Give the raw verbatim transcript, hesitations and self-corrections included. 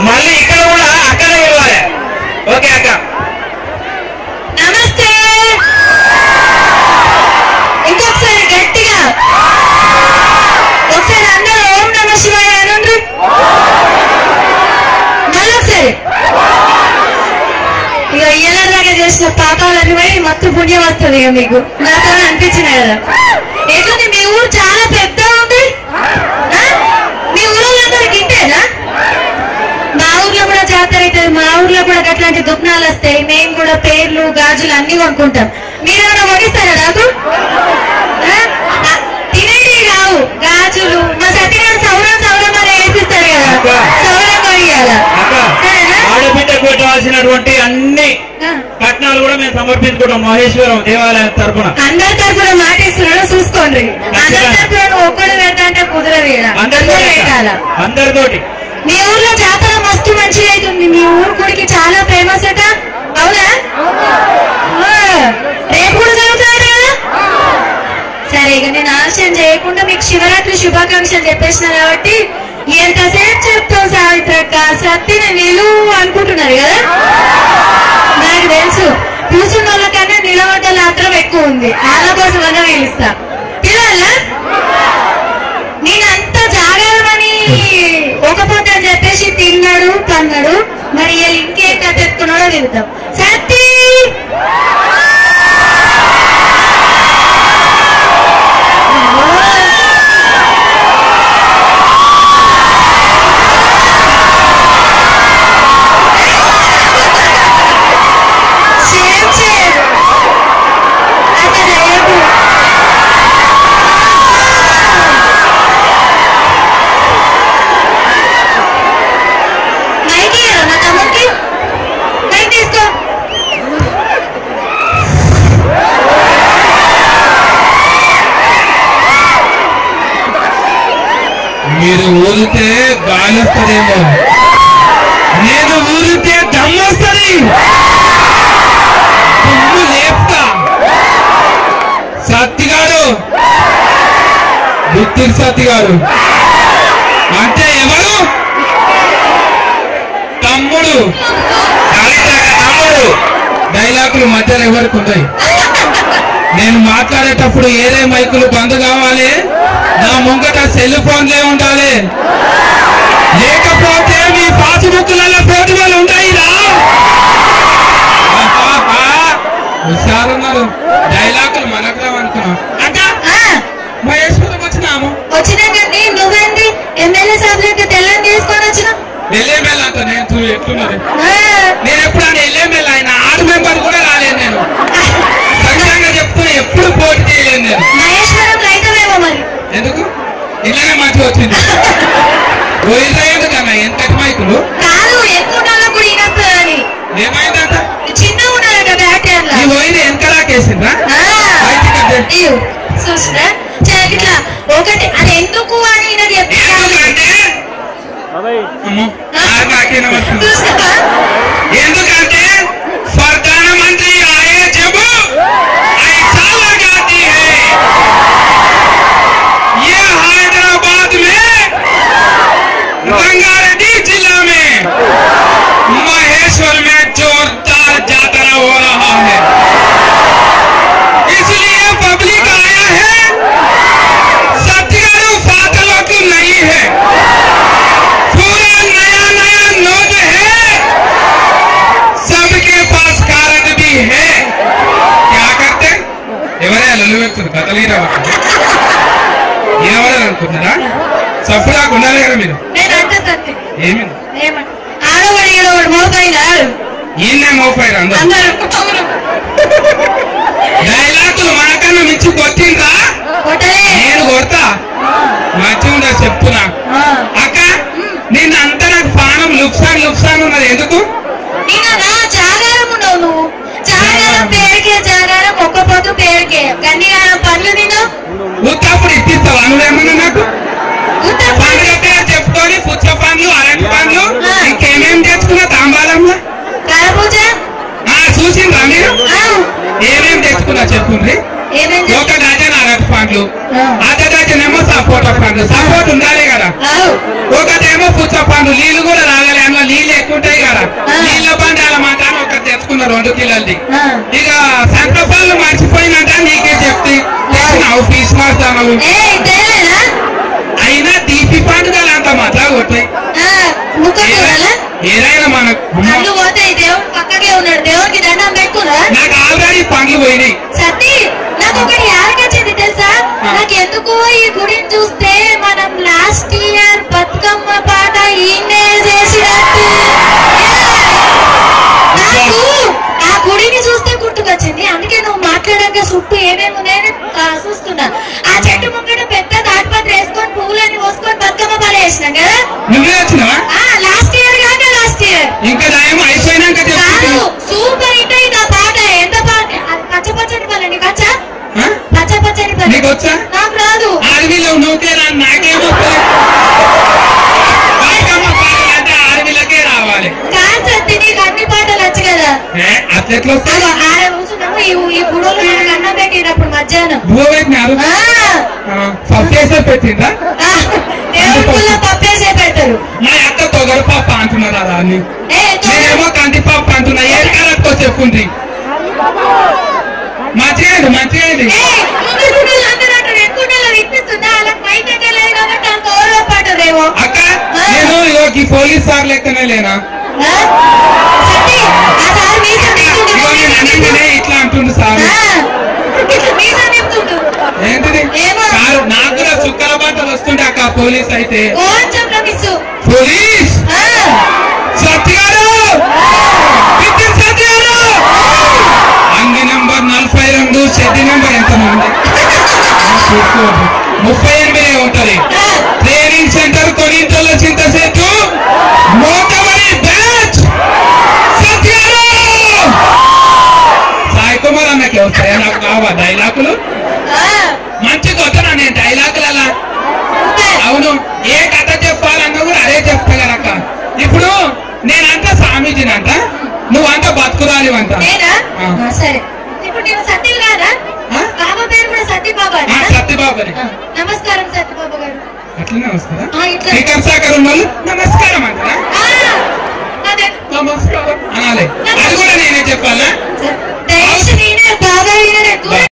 మళ్ళీ ఇక్కడ కూడా అక్కడే ఇవ్వాలి. ఓకే అక్క. నమస్తే. ఇంకొకసారి గట్టిగా ఒకసారి అందరూ ఓం నమ శివాయ అనండి. మళ్ళొకసారి ఇక ఇయ్యలాగా చేసిన పాపాలన్నీ పోయి మొత్తం పుణ్యం వస్తుంది ఇక మీకు. నాతో అనిపించినాయి కదా. ఎట్లుంది మీ ఊరు? చాలా పెద్ద ఉంది. మీ ఊళ్ళందరికి ఇంతేనా? మా ఊర్లో కూడా జాతర అవుతుంది. మా ఊర్లో కూడా అట్లాంటి దుఃఖాలు వస్తాయి. మేము కూడా పేర్లు గాజులు అన్ని కొనుక్కుంటాం. మీరేమైనా కొనిస్తారా నాకు? తినేటి రావు గాజులు. మా సత్యగారు సౌరం సౌరం అని ఏడిపిస్తారు కదా, సౌరం కొనియాలా? ఆడబిడ్డ పెట్టవలసినటువంటి అన్ని కట్నాలు కూడా మేము సమర్పించుకుంటాం మహేశ్వరం దేవాలయం తరఫున. అందరి తరఫున మాట ఇస్తున్నాడు, చూసుకోండి. అందరి తరఫున ఒక్కడు పెడతా అంటే కుదరదు. అందరితోటి. మీ ఊర్లో జాతర మస్తు మంచిగా అవుతుంది. మీ ఊరు గుడికి చాలా ఫేమస్ అట, అవునా? రేపు కూడా జరుగుతాడు కదా. సరే, ఇక నేను ఆలస్యం చేయకుండా మీకు శివరాత్రి శుభాకాంక్షలు చెప్పేసిన కాబట్టి ఎంతసేపు చెప్తావు సావిత్రక్క, సత్తిని నిలువు అనుకుంటున్నారు కదా. నాకు తెలుసు, కూర్చున్న వాళ్ళకన్నా నిలబడ్డ మాత్రం ఎక్కువ ఉంది. వాళ్ళ కోసం అన్న పిలుస్తా. పిల్లల నేనంత జాగారమని ఒక పూట అని చెప్పేసి తిన్నాడు కన్నాడు. మరి ఇంకేం కథ ఎత్తుకున్నాడో వెళ్తాం. సత్తి మీరు ఊరితే గాలి వస్తుందేమో, నేను ఊరితే దమ్ము వస్తుంది. దుమ్ము లేపుతా. సత్తిగాడు బిత్తిరి సత్తిగాడు అంటే ఎవరు? తమ్ముడు. తమ్ముడు డైలాగులు మధ్యలో ఎవరికి ఉంటాయి. నేను మాట్లాడేటప్పుడు ఏదే మైకులు బంద్ కావాలి, నా ముంగట సెల్ ఫోన్లే ఉండాలి, లేకపోతే మీ పాస్బుక్లలో ఫోటోలు ఉంటాయిరా. హుషారున్నారు. డైలాగులు మనకు అనుకున్నాం. మహేశ్వరం వచ్చినాము. వచ్చినా కానీ నువ్వేంటి ఎమ్మెల్యే సభ్యులకి తెల్లని తీసుకొని వచ్చిన ఎల్ఎంఎల్ అంట. నేను ఎట్లున్నది, నేను ఎప్పుడు అని ఎల్ఎంఎల్ ఆయన ఆరు మెంబర్ కూడా రాలేదు. నేను సత్యంగా చెప్తున్నా, ఎప్పుడు పోటీ చేయలేదు నేను. మహేశ్వరం అయితేమో మరి ఎందుకు ఇలానే మంచిగా వచ్చింది. ఎందుకన్నా ఎంతటి మైకులు కాదు, ఎక్కువ కూడా ఈనొస్తుందని. ఏమైందంట? చిన్న ఉన్నారట బ్యాటరీ. ఈ పోయింది వెనకలాకేసిందా? చూసినా ఇట్లా ఒకటి అది ఎందుకు అని ఎందుకంటే ఎందుకంటే ప్రధానమంత్రి ఆయే జబు ऐसा लगाती है ये हैदराबाद में रंगारेड्डी जिला में महेश्वर में जोरदार जातरा हो रहा है, इसलिए पब्लिक आया है। सत्याग्रह फातलों की नहीं है, पूरा नया नया नोट है, सबके पास कारड भी है। क्या करते ఎవరే లలువెత్తురు కదలీరా ఏమనుకుంటున్నారా? సఫలా ఉండాలి కదా మీరు. ఏమి ఆడవాడు మోపైనాడు ఈయనే మోపైరు అందరూ. డైలాగులు మనకన్నా మించి కొట్టిందా? నేను కొడతా. మంచిగా చెప్తున్నా అక్క. నిన్న అంతా నాకు పానం లుక్సాన్ లుక్సాన్ ఉన్నది. ఎందుకు? జాగారం ఉండవు నువ్వు. జాగారం పేరుకే జాగారం, ఒక్క పొద్దు పేరుకే. కన్నిగారం పనులు నేను ఉత్తప్పుడు ఇప్పిస్తావా? నువ్వేమన్నా నాకు పండుగ పేరు చెప్పుకొని పుచ్చ పండ్లు అరటి పండ్లు ఇంకేమేమి తెచ్చుకున్నా తాంబాలంలో చూసిండ్రా మీరు? ఏమేమి తెచ్చుకున్నా చెప్పుండ్రి. ఒక డజన్ అరటి పండ్లు, అర్ధ డజన్ ఏమో సపోటా పండ్లు. సపోర్ట్ ఉండాలి కదా. ఒకటేమో పుచ్చ పండ్లు. నీళ్ళు కూడా రాగలే, అందులో తెచ్చుకున్న రెండు కిలోలది. ఆ. ఇక సంతపాలు మర్చిపోయినట్ట నీకే చెప్తే ఫీజు మారుతాను. ఏ తేలేనా అయినా తీపి పండుగలు అంత మట్లా కొట్టాయి. ముక్కలు ఏదైనా మనకు కళ్ళు పోతాయి. దేవుడు పక్కకే ఉన్నాడు. దేవుడికి దండం పెట్టుకున్నా. నాకు ఆల్రెడీ పండ్లు పోయినాయి. సతీ నాకు ఒకటి యాదకొచ్చింది తెలుసా? నాకు ఎందుకో ఈ గుడిని చూస్తే మనం లాస్ట్ ఇయర్ బతుకమ్మ పాట ఈయనే చేసినట్టు నాకు ఆ గుడిని చూస్తే గుర్తుకొచ్చింది. అందుకే నువ్వు మాట్లాడాక చుట్టూ ఏమేమి ఉన్నాయని ఆ, చూస్తున్నా. ఆ చెట్టు ముంగట పెద్ద తాటిపత్రి వేసుకొని పువ్వులని కోసుకొని బతుకమ్మ పాట వేసినాం కదా. నువ్వే వచ్చినావా? లాస్ట్ ఇయర్ కాక లాస్ట్ ఇయర్ ఇంకా దయం అయిపోయినాక కాదు. చెప్తున్నా. సూపర్ హిట్ అయింది ఆ పాట. ఎంత పాట అది పచ్చ పచ్చని పల్లె. నీకు వచ్చా? ఆ? పచ్చ పచ్చని పల్లె నీకు వచ్చా? నాకు రాదు. ఆర్మీలో నువ్వుకే రా, నాకేమొస్తుంది? బతుకమ్మ పాటలు అంటే ఆర్మీలకే రావాలి. కాదు సత్తి, నీకు అన్ని పాటలు వచ్చు కదా. ఏ, అట్లెట్లా వస్తాయి? అగో ఆడ కూర్చున్నాము. ఈ ఈ గుడోలు మనకు అన్నం పెట్టినప్పుడు మధ్యాహ్నం భూ పెట్టినారు. ఆ, పప్పేసే పెట్టిందా? ఆ, దేవుడి పుల్ల పప్పేసే పెడతారు. మా అక్క తొగరు పాప అంటున్నారా అని. ఏ తో- నేనేమో కంది పాప అంటున్నా. ఏ కరెక్ట్ చెప్పుంది. మంచిగా మంచిగా ఏ, ముందు గుడ్డలు అందరూ అంటారు. ఎక్కువ వినిపిస్తుందా? అలా పైకి ఎక్కలేదు కాబట్టి అంత గౌరవ పాటదేమో. అక్క నేను ఇవ్వకి పోలీస్ సార్ లెక్కనే లేనా? ఆ? సత్తి, ఆ సార్ మీసం తిప్పుతుండు. ఇవ్వ నేను అన్నంగానే ఇట్లా అంటుండు సార్. ఆ, ఇట్లా మీసం తిప్పుతుండు. ఏంటిది? ఏమో. కాదు, నాకు కూడా చుక్కల బట్టలు వస్తుండే అక్క పోలీస్ అయితే. కొంచెం మిస్సు. పోలీస్ ఆ, సత్య గారు, విద్యుత్ సత్య గారు, అంగి నంబర్ నలభై రెండు షెడ్డి నంబర్ ఎంత ఉంది? చూసుకోండి. ముప్పై ఎనిమిది ఉంటది. ఆ, ట్రైనింగ్ సెంటర్ కొనింటోళ్ళ చింత చెట్టు మోతవరి బ్యాచ్ సత్య గారు. సాయి కుమార్ అన్నకి వస్తాయా? నాకు కావా డైలాగులు? ఆ, మంచి కొత్తనా నేను డైలాగులలా? సూపర్. అవును, ఏ కథ చెప్పాలన్నా కూడా అదే చెప్తా కదక్క. ఇప్పుడు నేనంతా స్వామీజీనంట, నువ్వంతా బతుకురాలివంట. నేనా? ఆ. ఆ, సరే. ఇప్పుడు నేను సత్యవి కాదా? ఆ? బాబా పేరు కూడా సత్యబాబా. ఆ, సత్యబాబుని. నమస్కారం సత్యబాబు గారు. అట్లనే వస్తుందా? ఆ, ఇట్లా. శ్రీకర్ సాగర్ ఉన్న వాళ్ళు నమస్కారం అంటారా? ఆ, అదే. నమస్కారం అనాలి. అది కూడా నేనే చెప్పాలా? దయచేసి నేనే బాబా ఈయన